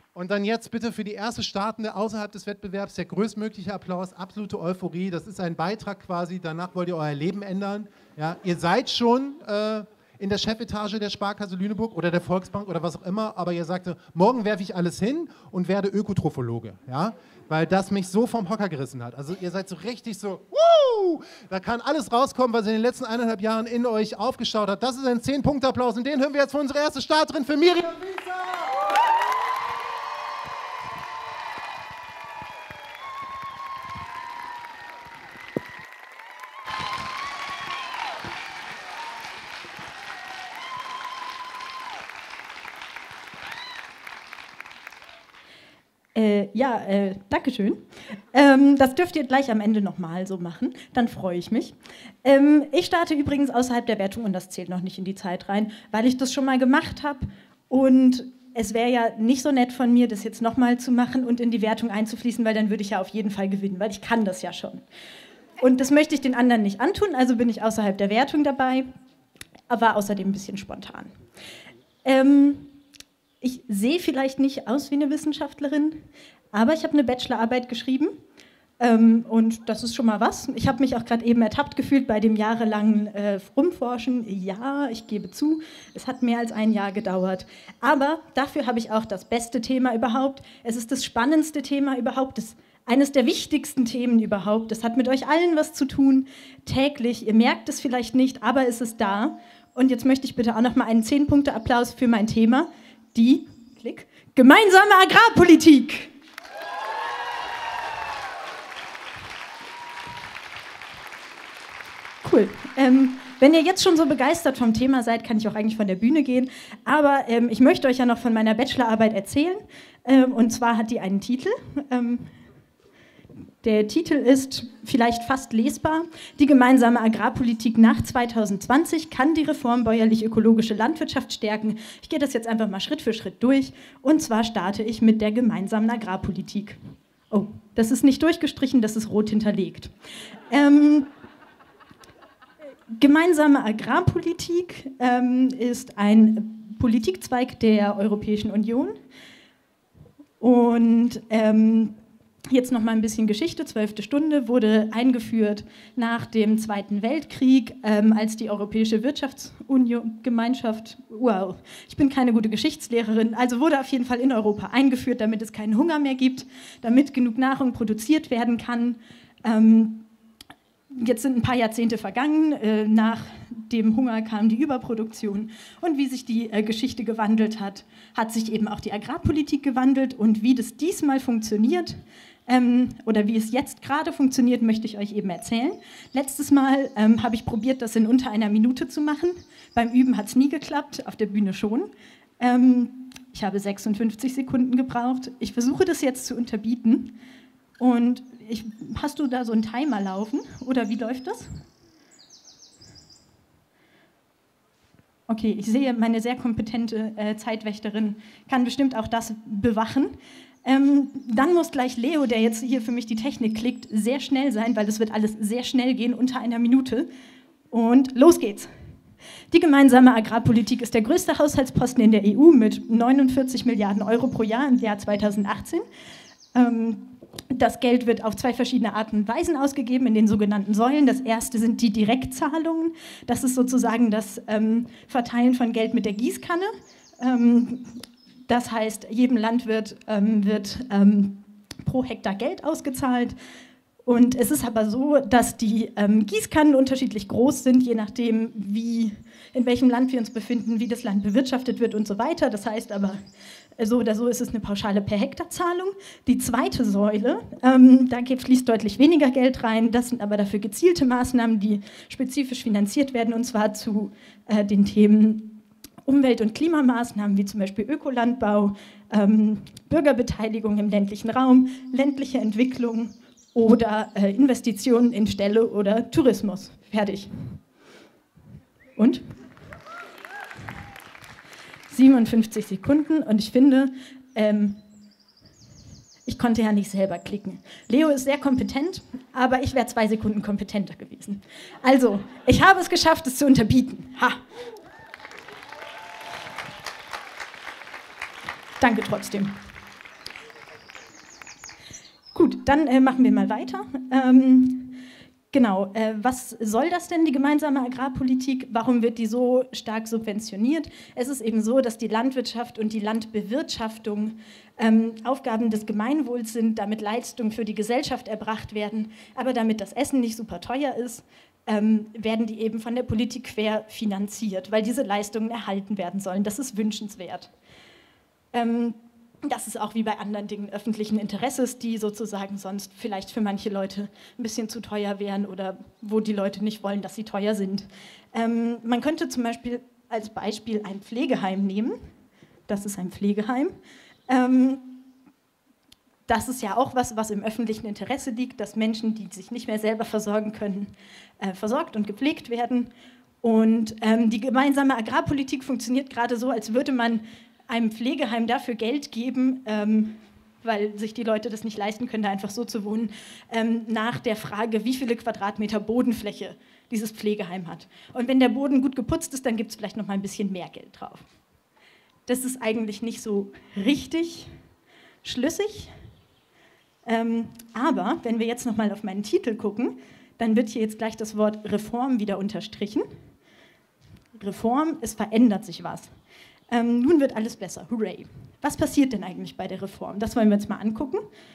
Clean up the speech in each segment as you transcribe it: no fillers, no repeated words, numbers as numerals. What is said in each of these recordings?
Und dann jetzt bitte für die erste Startende außerhalb des Wettbewerbs der größtmögliche Applaus, absolute Euphorie. Das ist ein Beitrag quasi, danach wollt ihr euer Leben ändern. Ja, ihr seid schon in der Chefetage der Sparkasse Lüneburg oder der Volksbank oder was auch immer, aber ihr sagte, morgen werfe ich alles hin und werde Ökotrophologe, ja? Weil das mich so vom Hocker gerissen hat. Also ihr seid so richtig so, da kann alles rauskommen, was in den letzten 1,5 Jahren in euch aufgestaut hat. Das ist ein 10-Punkte-Applaus und den hören wir jetzt von unserer ersten Starterin, für Miriam Wieser. Dankeschön. Das dürft ihr gleich am Ende nochmal so machen, dann freue ich mich. Ich starte übrigens außerhalb der Wertung und das zählt noch nicht in die Zeit rein, weil ich das schon mal gemacht habe und es wäre ja nicht so nett von mir, das jetzt nochmal zu machen und in die Wertung einzufließen, weil dann würde ich ja auf jeden Fall gewinnen, weil ich kann das ja schon. Und das möchte ich den anderen nicht antun, also bin ich außerhalb der Wertung dabei, aber außerdem ein bisschen spontan. Ich sehe vielleicht nicht aus wie eine Wissenschaftlerin, aber ich habe eine Bachelorarbeit geschrieben und das ist schon mal was. Ich habe mich auch gerade eben ertappt gefühlt bei dem jahrelangen Rumforschen. Ja, ich gebe zu, es hat mehr als ein Jahr gedauert. Aber dafür habe ich auch das beste Thema überhaupt. Es ist das spannendste Thema überhaupt, eines der wichtigsten Themen überhaupt. Das hat mit euch allen was zu tun, täglich. Ihr merkt es vielleicht nicht, aber es ist da. Und jetzt möchte ich bitte auch noch mal einen 10-Punkte-Applaus für mein Thema, die gemeinsame Agrarpolitik. Cool. Wenn ihr jetzt schon so begeistert vom Thema seid, kann ich auch eigentlich von der Bühne gehen. Aber ich möchte euch ja noch von meiner Bachelorarbeit erzählen. Und zwar hat die einen Titel. Der Titel ist vielleicht fast lesbar. Die gemeinsame Agrarpolitik nach 2020 kann die Reform bäuerlich-ökologische Landwirtschaft stärken. Ich gehe das jetzt einfach mal Schritt für Schritt durch. Und zwar starte ich mit der gemeinsamen Agrarpolitik. Oh, das ist nicht durchgestrichen, das ist rot hinterlegt. Gemeinsame Agrarpolitik ist ein Politikzweig der Europäischen Union. Und jetzt noch mal ein bisschen Geschichte, 12. Stunde, wurde eingeführt nach dem Zweiten Weltkrieg, als die Europäische Wirtschaftsgemeinschaft, wow, ich bin keine gute Geschichtslehrerin, also wurde auf jeden Fall in Europa eingeführt, damit es keinen Hunger mehr gibt, damit genug Nahrung produziert werden kann. Jetzt sind ein paar Jahrzehnte vergangen, nach dem Hunger kam die Überproduktion und wie sich die Geschichte gewandelt hat, hat sich eben auch die Agrarpolitik gewandelt und wie das diesmal funktioniert oder wie es jetzt gerade funktioniert, möchte ich euch eben erzählen. Letztes Mal habe ich probiert, das in unter einer Minute zu machen. Beim Üben hat es nie geklappt, auf der Bühne schon. Ich habe 56 Sekunden gebraucht. Ich versuche das jetzt zu unterbieten und hast du da so einen Timer laufen oder wie läuft das? Okay, ich sehe, meine sehr kompetente Zeitwächterin kann bestimmt auch das bewachen. Dann muss gleich Leo, der jetzt hier für mich die Technik klickt, sehr schnell sein, weil das wird alles sehr schnell gehen, unter einer Minute. Und los geht's. Die gemeinsame Agrarpolitik ist der größte Haushaltsposten in der EU mit 49 Milliarden Euro pro Jahr im Jahr 2018. Das Geld wird auf 2 verschiedene Arten und Weisen ausgegeben, in den sogenannten Säulen. Das erste sind die Direktzahlungen. Das ist sozusagen das Verteilen von Geld mit der Gießkanne. Das heißt, jedem Landwirt wird pro Hektar Geld ausgezahlt. Und es ist aber so, dass die Gießkannen unterschiedlich groß sind, je nachdem, in welchem Land wir uns befinden, wie das Land bewirtschaftet wird und so weiter. Das heißt aber, so oder so ist es eine pauschale Per-Hektar-Zahlung. Die zweite Säule, da fließt deutlich weniger Geld rein. Das sind aber dafür gezielte Maßnahmen, die spezifisch finanziert werden, und zwar zu den Themen Umwelt- und Klimamaßnahmen, wie zum Beispiel Ökolandbau, Bürgerbeteiligung im ländlichen Raum, ländliche Entwicklung oder Investitionen in Ställe oder Tourismus. Fertig. Und? 57 Sekunden und ich finde, ich konnte ja nicht selber klicken. Leo ist sehr kompetent, aber ich wäre 2 Sekunden kompetenter gewesen. Also, ich habe es geschafft, es zu unterbieten. Ha! Danke trotzdem. dann machen wir mal weiter. Genau, was soll das denn, die gemeinsame Agrarpolitik? Warum wird die so stark subventioniert? Es ist eben so, dass die Landwirtschaft und die Landbewirtschaftung Aufgaben des Gemeinwohls sind, damit Leistungen für die Gesellschaft erbracht werden. Aber damit das Essen nicht super teuer ist, werden die eben von der Politik quer finanziert, weil diese Leistungen erhalten werden sollen. Das ist wünschenswert. Das ist auch wie bei anderen Dingen öffentlichen Interesses, die sozusagen sonst vielleicht für manche Leute ein bisschen zu teuer wären oder wo die Leute nicht wollen, dass sie teuer sind. Man könnte zum Beispiel als Beispiel ein Pflegeheim nehmen. Das ist ein Pflegeheim. Das ist ja auch was im öffentlichen Interesse liegt, dass Menschen, die sich nicht mehr selber versorgen können, versorgt und gepflegt werden. Und die gemeinsame Agrarpolitik funktioniert gerade so, als würde man einem Pflegeheim dafür Geld geben, weil sich die Leute das nicht leisten können, da einfach so zu wohnen, nach der Frage, wie viele Quadratmeter Bodenfläche dieses Pflegeheim hat. Und wenn der Boden gut geputzt ist, dann gibt es vielleicht noch mal ein bisschen mehr Geld drauf. Das ist eigentlich nicht so richtig schlüssig, aber wenn wir jetzt noch mal auf meinen Titel gucken, dann wird hier jetzt gleich das Wort Reform wieder unterstrichen. Reform, es verändert sich was. Nun wird alles besser, hooray. Was passiert denn eigentlich bei der Reform? Das wollen wir uns mal angucken.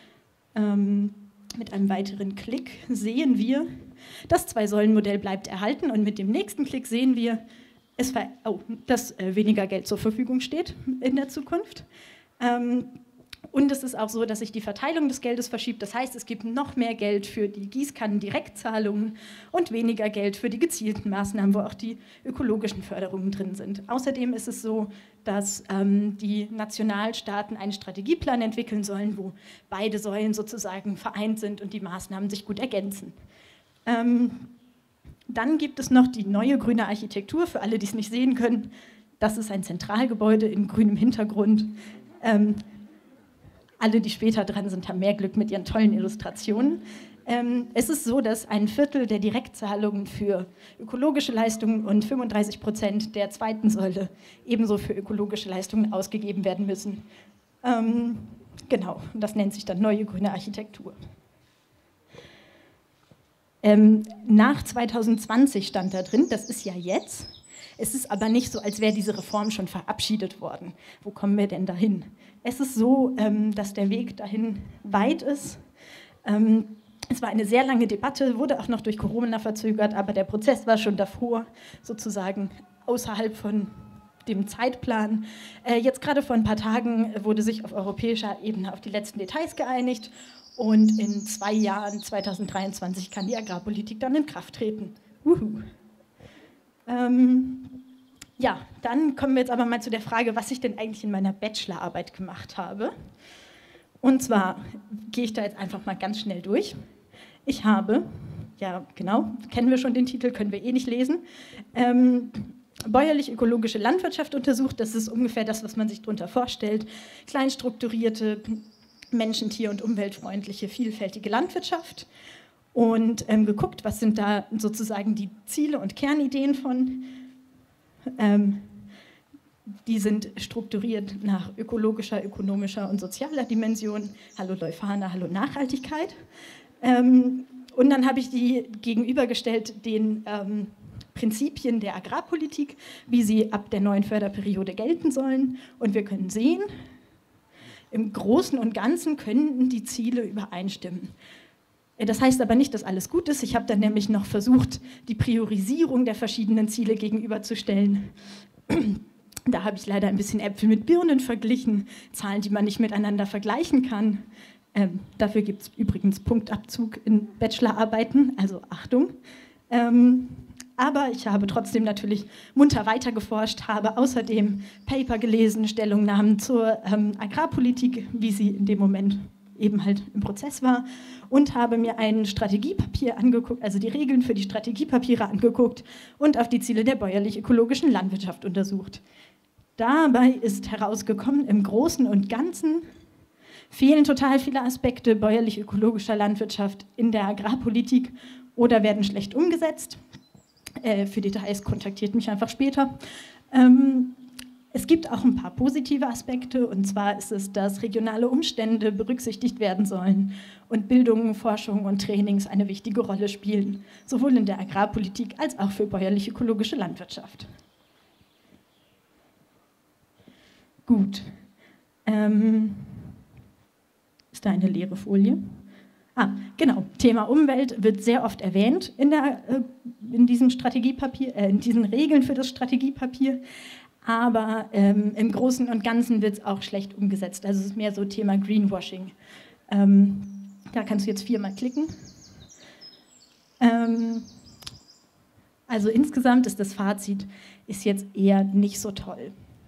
Mit einem weiteren Klick sehen wir, das Zwei-Säulen-Modell bleibt erhalten und mit dem nächsten Klick sehen wir, dass weniger Geld zur Verfügung steht in der Zukunft. Und es ist auch so, dass sich die Verteilung des Geldes verschiebt. Das heißt, es gibt noch mehr Geld für die Gießkannen-Direktzahlungen und weniger Geld für die gezielten Maßnahmen, wo auch die ökologischen Förderungen drin sind. Außerdem ist es so, dass die Nationalstaaten einen Strategieplan entwickeln sollen, wo beide Säulen sozusagen vereint sind und die Maßnahmen sich gut ergänzen. Dann gibt es noch die neue grüne Architektur, für alle, die es nicht sehen können. Das ist ein Zentralgebäude in grünem Hintergrund. Alle, die später dran sind, haben mehr Glück mit ihren tollen Illustrationen. Es ist so, dass 1/4 der Direktzahlungen für ökologische Leistungen und 35% der zweiten Säule ebenso für ökologische Leistungen ausgegeben werden müssen. Genau, das nennt sich dann neue grüne Architektur. Nach 2020 stand da drin, das ist ja jetzt. Es ist aber nicht so, als wäre diese Reform schon verabschiedet worden. Wo kommen wir denn dahin? Es ist so, dass der Weg dahin weit ist. Es war eine sehr lange Debatte, wurde auch noch durch Corona verzögert, aber der Prozess war schon davor sozusagen außerhalb von dem Zeitplan. Jetzt gerade vor ein paar Tagen wurde sich auf europäischer Ebene auf die letzten Details geeinigt und in 2 Jahren, 2023, kann die Agrarpolitik dann in Kraft treten. Ja, dann kommen wir jetzt aber mal zu der Frage, was ich denn eigentlich in meiner Bachelorarbeit gemacht habe. Und zwar gehe ich da jetzt einfach mal ganz schnell durch. Ich habe, ja genau, kennen wir schon den Titel, können wir eh nicht lesen, bäuerlich-ökologische Landwirtschaft untersucht. Das ist ungefähr das, was man sich darunter vorstellt. Kleinstrukturierte, menschen-, tier- und umweltfreundliche, vielfältige Landwirtschaft. Und geguckt, was sind da sozusagen die Ziele und Kernideen von. Die sind strukturiert nach ökologischer, ökonomischer und sozialer Dimension. Hallo Leuphana, hallo Nachhaltigkeit. Und dann habe ich die gegenübergestellt den Prinzipien der Agrarpolitik, wie sie ab der neuen Förderperiode gelten sollen. Und wir können sehen, im Großen und Ganzen können die Ziele übereinstimmen. Das heißt aber nicht, dass alles gut ist. Ich habe dann nämlich noch versucht, die Priorisierung der verschiedenen Ziele gegenüberzustellen. Da habe ich leider ein bisschen Äpfel mit Birnen verglichen, Zahlen, die man nicht miteinander vergleichen kann. Dafür gibt es übrigens Punktabzug in Bachelorarbeiten, also Achtung. Aber ich habe trotzdem natürlich munter weitergeforscht, habe außerdem Paper gelesen, Stellungnahmen zur Agrarpolitik, wie sie in dem Moment eben halt im Prozess war, und habe mir ein Strategiepapier angeguckt, also die Regeln für die Strategiepapiere angeguckt und auf die Ziele der bäuerlich-ökologischen Landwirtschaft untersucht. Dabei ist herausgekommen, im Großen und Ganzen fehlen total viele Aspekte bäuerlich-ökologischer Landwirtschaft in der Agrarpolitik oder werden schlecht umgesetzt. Für Details kontaktiert mich einfach später. Es gibt auch ein paar positive Aspekte, und zwar ist es, dass regionale Umstände berücksichtigt werden sollen und Bildung, Forschung und Trainings eine wichtige Rolle spielen, sowohl in der Agrarpolitik als auch für bäuerlich-ökologische Landwirtschaft. Gut. Ist da eine leere Folie? Genau. Thema Umwelt wird sehr oft erwähnt in diesem Strategiepapier, in diesen Regeln für das Strategiepapier. Aber im Großen und Ganzen wird es auch schlecht umgesetzt. Also es ist mehr so Thema Greenwashing. Da kannst du jetzt 4-mal klicken. Also insgesamt ist das Fazit ist jetzt eher nicht so toll.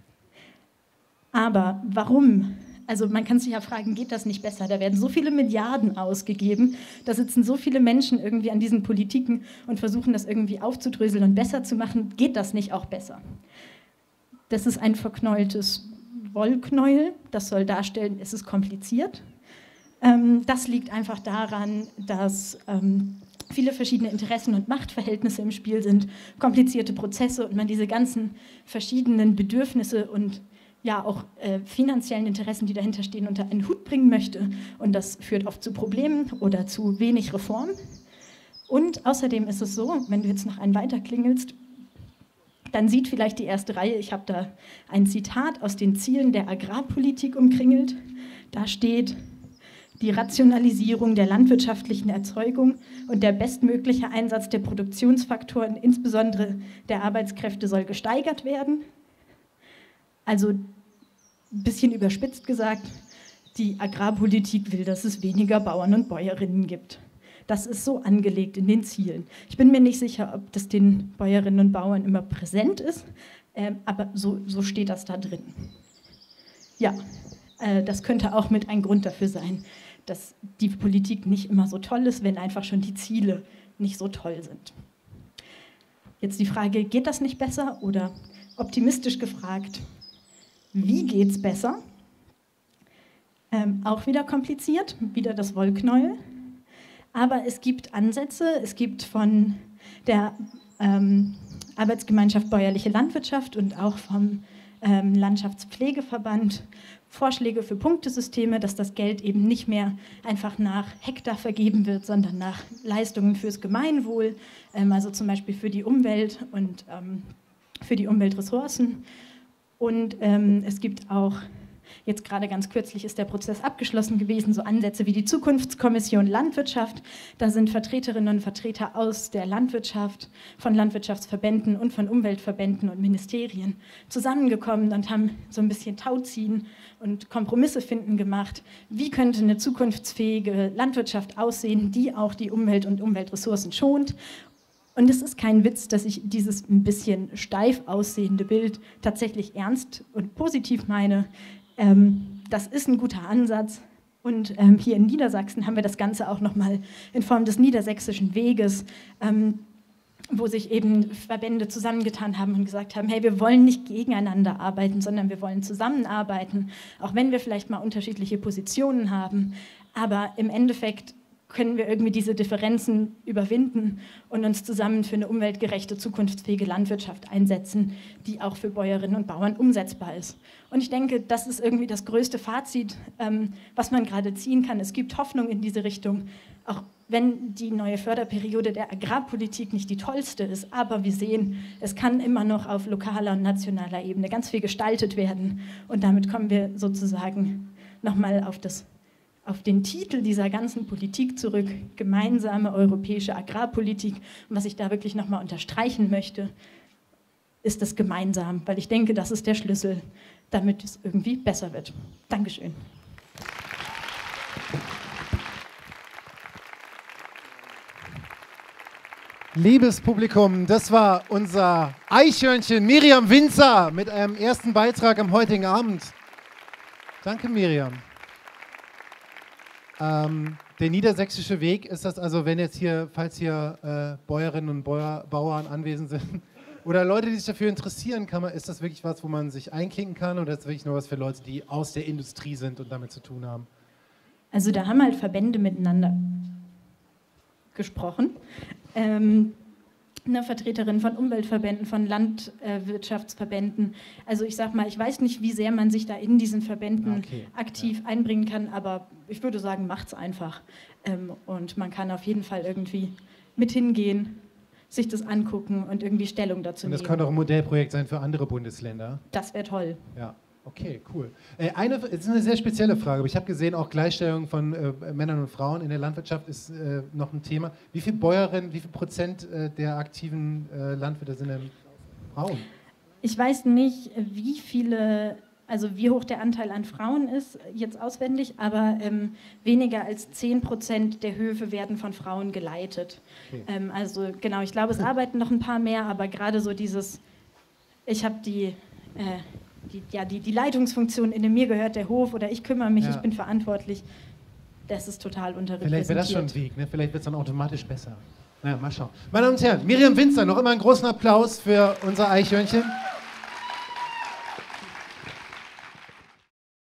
Aber warum? Also man kann sich ja fragen, geht das nicht besser? Da werden so viele Milliarden ausgegeben, da sitzen so viele Menschen irgendwie an diesen Politiken und versuchen das irgendwie aufzudröseln und besser zu machen. Geht das nicht auch besser? Das ist ein verknäultes Wollknäuel, das soll darstellen, es ist kompliziert. Das liegt einfach daran, dass viele verschiedene Interessen und Machtverhältnisse im Spiel sind, komplizierte Prozesse und man diese ganzen verschiedenen Bedürfnisse und ja auch finanziellen Interessen, die dahinter stehen, unter einen Hut bringen möchte. Und das führt oft zu Problemen oder zu wenig Reform. Und außerdem ist es so, wenn du jetzt noch einen weiterklingelst, dann sieht vielleicht die erste Reihe, ich habe da ein Zitat aus den Zielen der Agrarpolitik umkringelt. Da steht: Die Rationalisierung der landwirtschaftlichen Erzeugung und der bestmögliche Einsatz der Produktionsfaktoren, insbesondere der Arbeitskräfte, soll gesteigert werden. Also ein bisschen überspitzt gesagt, die Agrarpolitik will, dass es weniger Bauern und Bäuerinnen gibt. Das ist so angelegt in den Zielen. Ich bin mir nicht sicher, ob das den Bäuerinnen und Bauern immer präsent ist, aber so steht das da drin. Ja, das könnte auch mit ein Grund dafür sein, dass die Politik nicht immer so toll ist, wenn einfach schon die Ziele nicht so toll sind. Jetzt die Frage, geht das nicht besser? Oder optimistisch gefragt, wie geht es besser? Auch wieder kompliziert, wieder das Wollknäuel. Aber es gibt Ansätze, es gibt von der Arbeitsgemeinschaft Bäuerliche Landwirtschaft und auch vom Landschaftspflegeverband Vorschläge für Punktesysteme, dass das Geld eben nicht mehr einfach nach Hektar vergeben wird, sondern nach Leistungen fürs Gemeinwohl, also zum Beispiel für die Umwelt und für die Umweltressourcen. Und es gibt auch, jetzt gerade ganz kürzlich ist der Prozess abgeschlossen gewesen, so Ansätze wie die Zukunftskommission Landwirtschaft. Da sind Vertreterinnen und Vertreter aus der Landwirtschaft, von Landwirtschaftsverbänden und von Umweltverbänden und Ministerien zusammengekommen und haben so ein bisschen Tauziehen und Kompromisse finden gemacht. Wie könnte eine zukunftsfähige Landwirtschaft aussehen, die auch die Umwelt und Umweltressourcen schont? Und es ist kein Witz, dass ich dieses ein bisschen steif aussehende Bild tatsächlich ernst und positiv meine. Das ist ein guter Ansatz. Und hier in Niedersachsen haben wir das Ganze auch nochmal in Form des Niedersächsischen Weges, wo sich eben Verbände zusammengetan haben und gesagt haben, hey, wir wollen nicht gegeneinander arbeiten, sondern wir wollen zusammenarbeiten, auch wenn wir vielleicht mal unterschiedliche Positionen haben. Aber im Endeffekt können wir irgendwie diese Differenzen überwinden und uns zusammen für eine umweltgerechte, zukunftsfähige Landwirtschaft einsetzen, die auch für Bäuerinnen und Bauern umsetzbar ist. Und ich denke, das ist irgendwie das größte Fazit, was man gerade ziehen kann. Es gibt Hoffnung in diese Richtung, auch wenn die neue Förderperiode der Agrarpolitik nicht die tollste ist. Aber wir sehen, es kann immer noch auf lokaler und nationaler Ebene ganz viel gestaltet werden. Und damit kommen wir sozusagen nochmal auf den Titel dieser ganzen Politik zurück, gemeinsame europäische Agrarpolitik. Und was ich da wirklich nochmal unterstreichen möchte, ist das gemeinsam, weil ich denke, das ist der Schlüssel, damit es irgendwie besser wird. Dankeschön. Liebes Publikum, das war unser Eichhörnchen Miriam Winzer mit einem ersten Beitrag am heutigen Abend. Danke, Miriam. Der Niedersächsische Weg ist das also, wenn jetzt hier, falls hier Bäuerinnen und Bauern anwesend sind oder Leute, die sich dafür interessieren, ist das wirklich was, wo man sich einklinken kann oder ist das wirklich nur was für Leute, die aus der Industrie sind und damit zu tun haben? Also da haben halt Verbände miteinander gesprochen. eine Vertreterin von Umweltverbänden, von Landwirtschaftsverbänden. Also ich sag mal, ich weiß nicht, wie sehr man sich da in diesen Verbänden aktiv einbringen kann, aber ich würde sagen, macht's einfach. Und man kann auf jeden Fall irgendwie mit hingehen, sich das angucken und irgendwie Stellung dazu nehmen. Und das könnte auch ein Modellprojekt sein für andere Bundesländer. Das wäre toll. Ja. Okay, cool. Es ist eine sehr spezielle Frage, aber ich habe gesehen, auch Gleichstellung von Männern und Frauen in der Landwirtschaft ist noch ein Thema. Wie viel Bäuerinnen, wie viel Prozent der aktiven Landwirte sind denn Frauen? Ich weiß nicht, wie hoch der Anteil an Frauen ist, jetzt auswendig, aber weniger als 10% der Höfe werden von Frauen geleitet. Okay. Also genau, ich glaube, es arbeiten noch ein paar mehr, aber gerade so dieses, ich habe die Leitungsfunktion, in mir gehört der Hof oder ich kümmere mich, ich bin verantwortlich, das ist total unterrepräsentiert. Vielleicht wäre das schon ein Weg, ne? Vielleicht wird es dann automatisch besser. Naja, mal schauen. Meine Damen und Herren, Miriam Winzer, noch immer einen großen Applaus für unser Eichhörnchen.